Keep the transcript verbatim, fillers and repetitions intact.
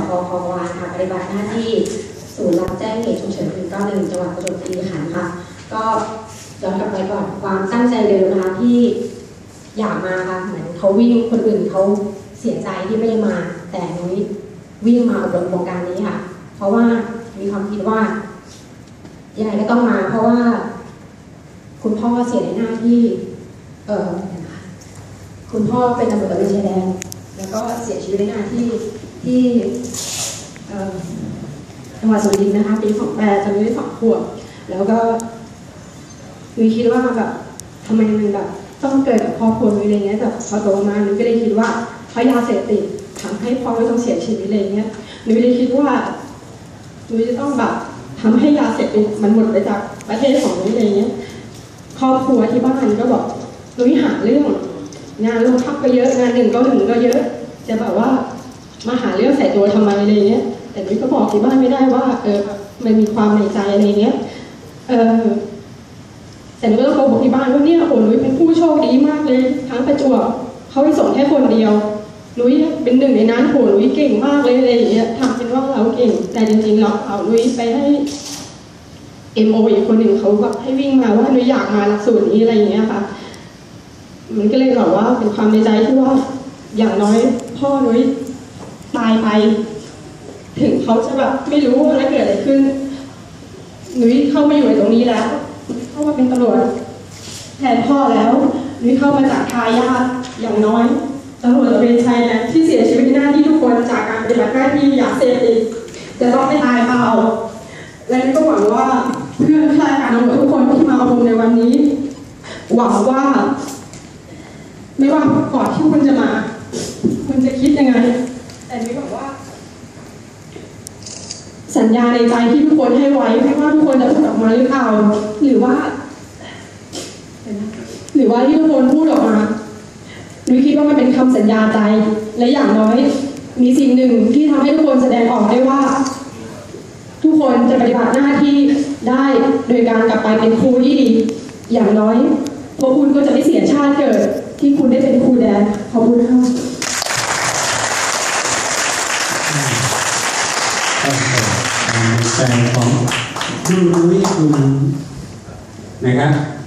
พควาค่ะปฏิบัติหน้าที่ศูนย์รับแจ้งเหตุฉุกเฉินหนึ่งเก้าหนึ่งจังหวัดประจวบคีรีขันธ์ค่ะก็ย้อนกลับไปก่อนความตั้งใจเดิมนะคะที่อยากมาค่ะเหมือนเขาวิ่งคนอื่นเขาเสียใจที่ไม่ได้มาแต่นุ้ยวิ่งมาอบรมโครงการนี้ค่ะเพราะว่ามีความคิดว่ายังไงก็ต้องมาเพราะว่าคุณพ่อเสียในหน้าที่เออคุณพ่อเป็นตำรวจตระเวนชายแดนแล้วก็เสียชีวิตในหน้าที่ที่จังหวัดสุรินทร์นะคะปีของแปดจะมีได้สองขวบแล้วก็นุ้ยคิดว่าแบบทำไมมันแบบต้องเกิดกับครอบครัวนุ้ยอะไรเงี้ยแต่พอโตมานุ้ยก็เลยคิดว่าเพราะยาเสพติดทำให้พ่อไม่ต้องเสียชีวิตอะไรเงี้ยนุ้ยเลยคิดว่านุ้ยจะต้องแบบทำให้ยาเสพติดมันหมดไปจากประเทศของนุ้ยอะไรเงี้ยครอบครัวที่บ้านก็บอกนุ้ยหาเรื่องงานโรงพักก็เยอะงานหนึ่งก็หนึ่งก็เยอะจะแบบว่ามาหาเรื่องใส่ตัวทำไมอะไรเงี้ยแต่นุ้ยก็บอกที่บ้านไม่ได้ว่าเออมันมีความในใจอะไรเงี้ยเออแต่นุ้ยก็ต้องบอกที่บ้านว่าเนี่ยโอ้นุ้ยเป็นผู้โชคดีมากเลยทั้งประจวบเขาให้ส่งแค่คนเดียวนุ้ยเป็นหนึ่งในนั้นโอ้นุ้ยเก่งมากเลยอะไรอย่างเงี้ยทำเป็นว่าเราเก่งแต่จริงๆเราเอานุ้ยไปให้เอ็มโออีกคนหนึ่งเขาแบบให้วิ่งมาว่านุ้ยอยากมาหลักสูตรนี้อะไรอย่างเงี้ยค่ะมันก็เลยแบบว่าเป็นความในใจที่ว่าอย่างน้อยพ่อนุ้ยตายไปถึงเขาจะแบบไม่รู้ว่าเกิดอะไรขึ้นนุ้ยเข้ามาอยู่ในตรงนี้แล้วเข้ามาเป็นตำรวจแทนพ่อแล้วนุ้ยเข้ามาจากทายาทอย่างน้อยตำรวจตระเวนชายแดนที่เสียชีวิตในหน้าที่ทุกคนจากการปฏิบัติหน้าที่ยาเสพติดจะต้องไม่ตายเปล่าและก็หวังว่าเพื่อนข้าราชการตำรวจทุกคนที่มาอบรมในวันนี้หวังว่าไม่ว่าก่อนที่คุณจะมาคุณจะคิดยังไงแต่นุ้ยบอกว่าสัญญาในใจที่ทุกคนให้ไว้ไม่ว่าทุกคนจะพูดออกมาหรือเปล่าหรือว่าหรือว่าที่ทุกคนพูดออกมานุ้ยคิดว่ามันเป็นคำสัญญาใจและอย่างน้อยมีสิ่งหนึ่งที่ทำให้ทุกคนแสดงออกได้ว่าทุกคนจะปฏิบัติหน้าที่ได้โดยการกลับไปเป็นครูที่ดีอย่างน้อยพวกคุณก็จะไม่เสียชาติเกิดที่คุณได้เป็นครูแดนขอบคุณค่ะใจของครูนุ้ยคุณนะครับ